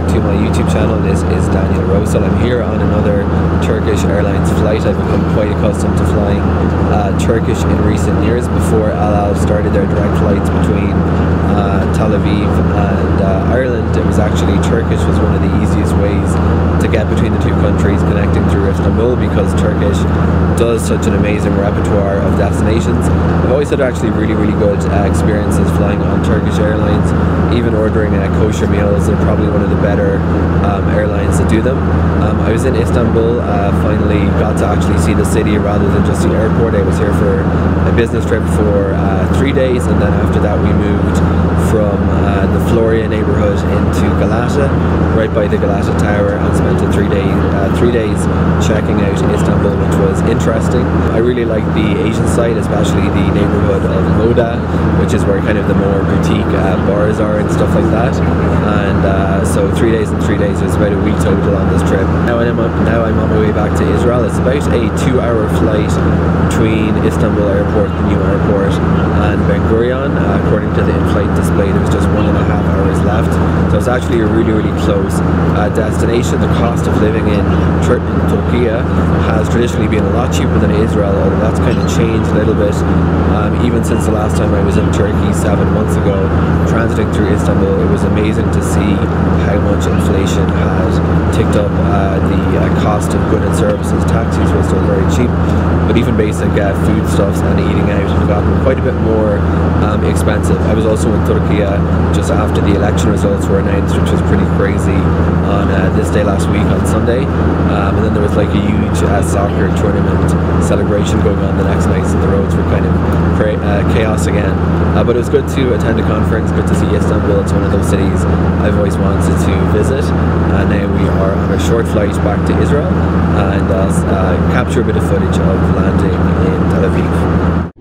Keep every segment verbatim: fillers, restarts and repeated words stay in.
to my YouTube channel. This is Daniel Rosal. I'm here on another Turkish Airlines flight. I've become quite accustomed to flying uh, Turkish in recent years. Before Al Al started their direct flights between uh, Tel Aviv and uh, Ireland, it was actually Turkish was one of the easiest ways to get between the two countries, connecting through Istanbul, because Turkish does such an amazing repertoire of destinations. I've always had actually really really good uh, experiences flying on Turkish Airlines. Even ordering uh, kosher meals, they're probably one of the better um, airlines to do them. Um, I was in Istanbul, uh, finally got to actually see the city rather than just the airport. I was here for a business trip for uh, three days, and then after that we moved from uh, the Florya neighborhood into Galata, right by the Galata Tower, and spent a three day uh, three days checking out Istanbul, which was interesting. I really like the Asian side, especially the neighborhood of Moda, which is where kind of the more boutique uh, bars are and stuff like that. And uh, so three days and three days was about a week total on this trip. Now I'm on, now I'm on my way back to Israel. It's about a two-hour flight between Istanbul Airport, the new airport, and Ben Gurion. Uh, according to the in-flight display, there was just one and a half hours left. So it's actually a really, really close uh, destination. The cost of living in, Tur in Turkey has traditionally been a lot cheaper than Israel, although that's kind of changed a little bit. Um, even since the last time I was in Turkey seven months ago, transiting through Istanbul, it was amazing to see how much inflation had ticked up uh, the uh, cost of goods and services. Taxis were still very cheap, but even basic uh, foodstuffs and eating out have gotten quite a bit more um, expensive. I was also in Turkey just after the election results were announced, which was pretty crazy, on uh, this day last week on Sunday. Um, and then there was like a huge uh, soccer tournament celebration going on the next night, so the roads were kind of uh, chaos again. Uh, but it was good to attend a conference, good to see Istanbul. It's one of those cities I've always wanted to visit. Uh, now we are on a short flight back to Israel, and I'll uh, capture a bit of footage of landing in Tel Aviv.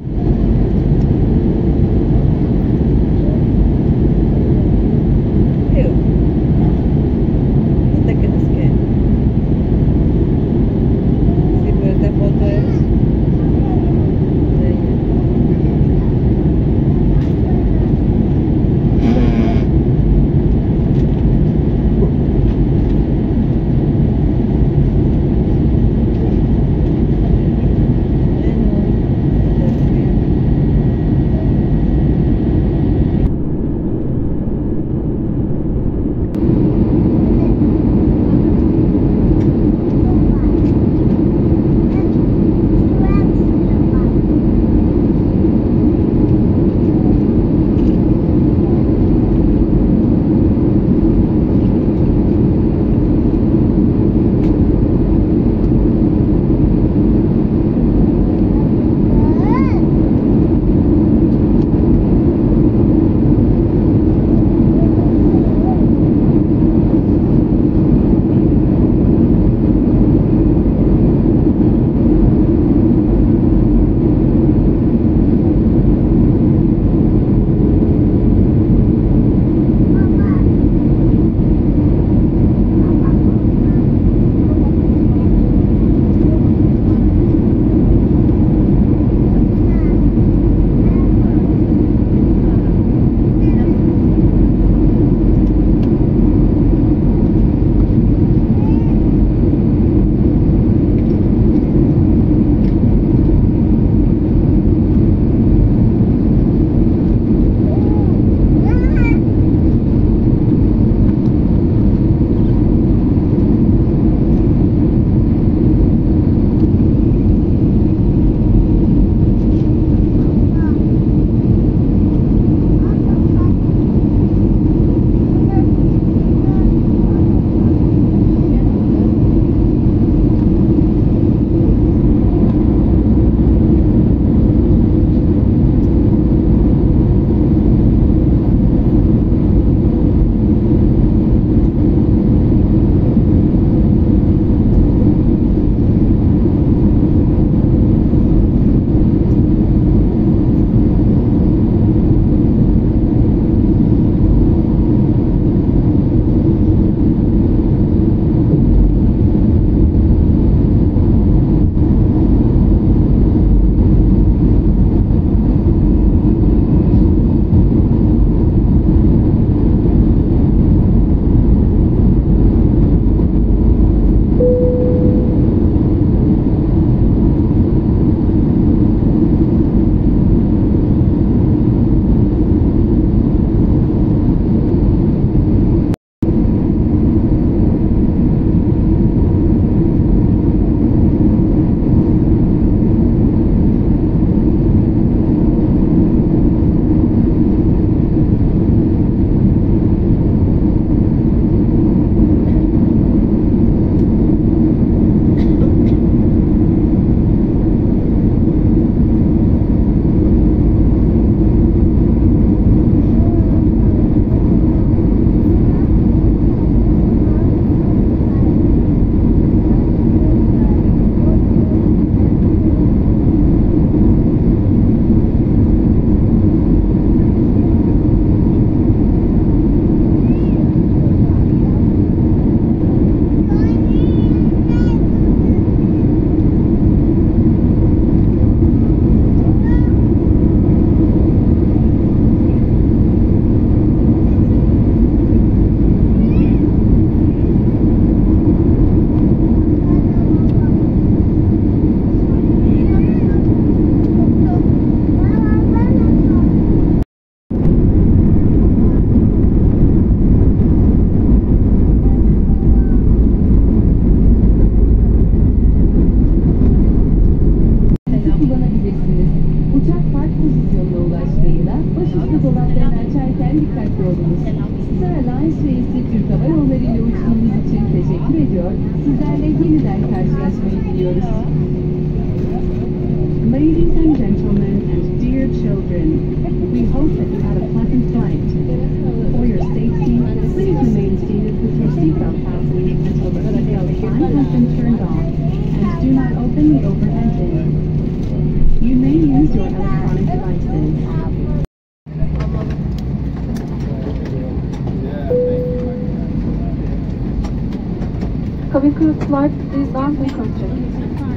Tabii ki flight is done, we can check.